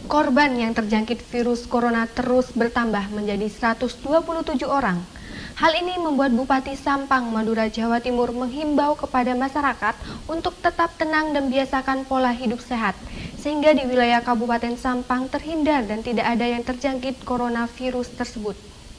Korban yang terjangkit virus corona terus bertambah menjadi 127 orang. Hal ini membuat Bupati Sampang, Madura, Jawa Timur menghimbau kepada masyarakat untuk tetap tenang dan biasakan pola hidup sehat, sehingga di wilayah Kabupaten Sampang terhindar dan tidak ada yang terjangkit coronavirus tersebut.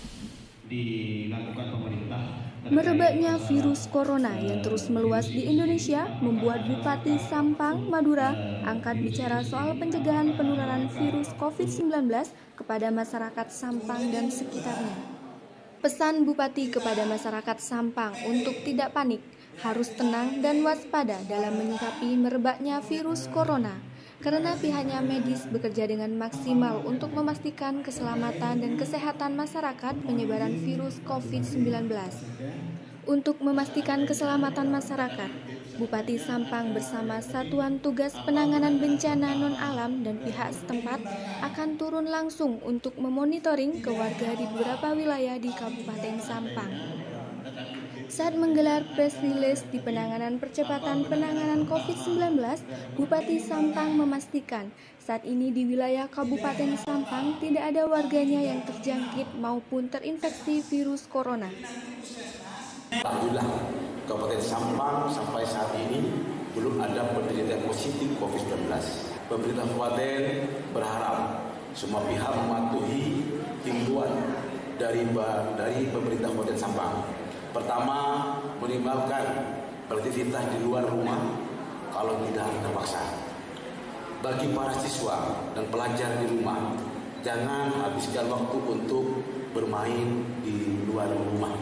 Merebaknya virus corona yang terus meluas di Indonesia membuat Bupati Sampang, Madura angkat bicara soal pencegahan penularan virus COVID-19 kepada masyarakat Sampang dan sekitarnya. Pesan Bupati kepada masyarakat Sampang untuk tidak panik, harus tenang dan waspada dalam menyikapi merebaknya virus corona, karena pihaknya medis bekerja dengan maksimal untuk memastikan keselamatan dan kesehatan masyarakat penyebaran virus COVID-19. Untuk memastikan keselamatan masyarakat, Bupati Sampang bersama Satuan Tugas Penanganan Bencana Non-Alam dan pihak setempat akan turun langsung untuk memonitoring ke warga di beberapa wilayah di Kabupaten Sampang. Saat menggelar press release di penanganan percepatan penanganan COVID-19, Bupati Sampang memastikan saat ini di wilayah Kabupaten Sampang tidak ada warganya yang terjangkit maupun terinfeksi virus corona. Alhamdulillah, Kabupaten Sampang sampai saat ini belum ada penderita positif COVID-19. Pemerintah kabupaten berharap semua pihak mematuhi himbauan dari pemerintah Kabupaten Sampang. Pertama, minimalkan beraktivitas di luar rumah kalau tidak terpaksa. Bagi para siswa dan pelajar di rumah, jangan habiskan waktu untuk bermain di luar rumah.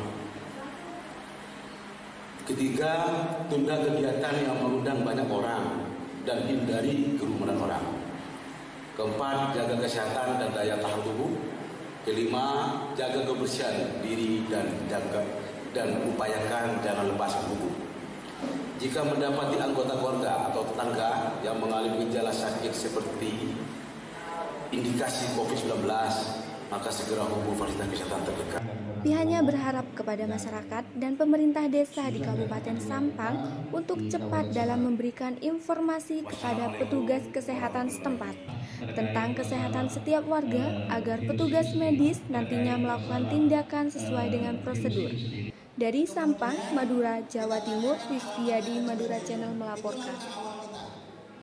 Ketiga, tunda kegiatan yang mengundang banyak orang dan hindari kerumunan orang. Keempat, jaga kesehatan dan daya tahan tubuh. Kelima, jaga kebersihan diri dan upayakan jangan lepas kuku. Jika mendapati anggota keluarga atau tetangga yang mengalami gejala sakit seperti indikasi COVID-19, maka segera hubungi fasilitas kesehatan terdekat. Pihaknya berharap kepada masyarakat dan pemerintah desa di Kabupaten Sampang untuk cepat dalam memberikan informasi kepada petugas kesehatan setempat tentang kesehatan setiap warga agar petugas medis nantinya melakukan tindakan sesuai dengan prosedur. Dari Sampang, Madura, Jawa Timur, Rizky Yadi, Madura Channel melaporkan.